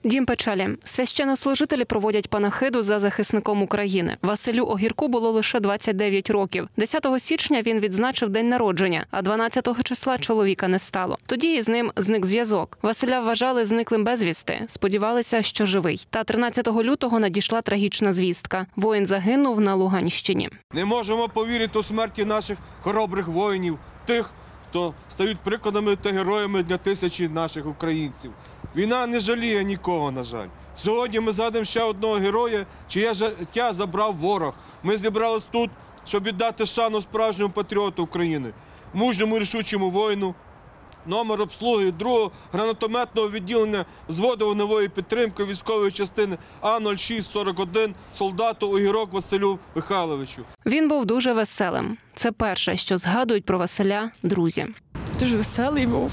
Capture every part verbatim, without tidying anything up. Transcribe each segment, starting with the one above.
Дім печалі. Священнослужителі проводять панахиду за захисником України. Василю Огірку було лише двадцять дев'ять років. десятого січня він відзначив день народження, а дванадцятого числа чоловіка не стало. Тоді із ним зник зв'язок. Василя вважали зниклим безвісти. Сподівалися, що живий. Та тринадцятого лютого надійшла трагічна звістка. Воїн загинув на Луганщині. Не можемо повірити у смерті наших хоробрих воїнів, тих, хто стають прикладами та героями для тисячі наших українців. Війна не жаліє нікого, на жаль. Сьогодні ми згадуємо ще одного героя, чиє життя забрав ворог. Ми зібрались тут, щоб віддати шану справжньому патріоту України, мужньому і рішучому воїну, номер обслуги другого гранатометного відділення взводу вогневої підтримки військової частини А нуль шість сорок один солдату Огірок Василю Михайловичу. Він був дуже веселим. Це перше, що згадують про Василя друзі. Дуже веселий був.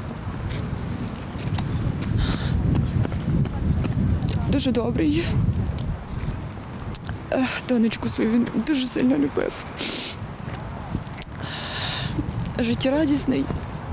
Дуже добрий. Донечку свою він дуже сильно любив. Життєрадісний.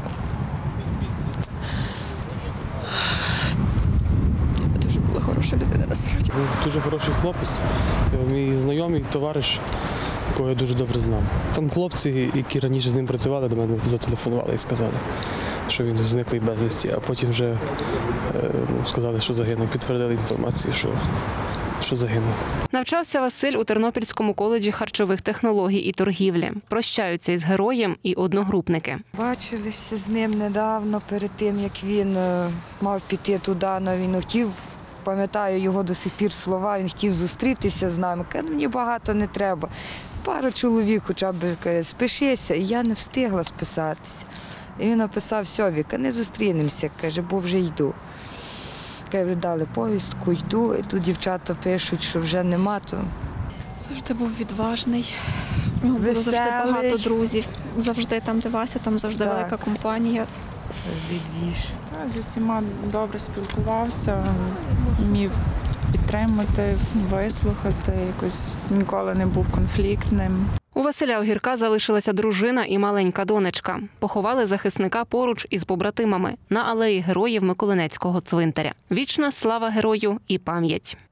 Дуже була хороша людина, насправді. Був дуже хороший хлопець, мій знайомий, товариш, якого я дуже добре знав. Там хлопці, які раніше з ним працювали, до мене зателефонували і сказали, що він зниклий безвісті, а потім вже ну, сказали, що загинув, підтвердили інформацію, що, що загинув. Навчався Василь у Тернопільському коледжі харчових технологій і торгівлі. Прощаються із героєм і одногрупники. Бачилися з ним недавно, перед тим, як він мав піти туди, але він хотів, пам'ятаю його до сих пір слова, він хотів зустрітися з нами. Каже, мені багато не треба. Пару чоловік хоча б, каже, спишися, і я не встигла списатися. І він написав, все, Віка, не зустрінемося, каже, бо вже йду. Каже, дали повістку, йду, і тут дівчата пишуть, що вже нема, то... Завжди був відважний, у нього було завжди багато друзів. Завжди там, де Вася, там завжди так. Велика компанія. Відвіж. Зі всіма добре спілкувався, вмів підтримати, вислухати, якось ніколи не був конфліктним. У Василя Огірка залишилася дружина і маленька донечка. Поховали захисника поруч із побратимами на алеї Героїв Миколинецького цвинтаря. Вічна слава герою і пам'ять.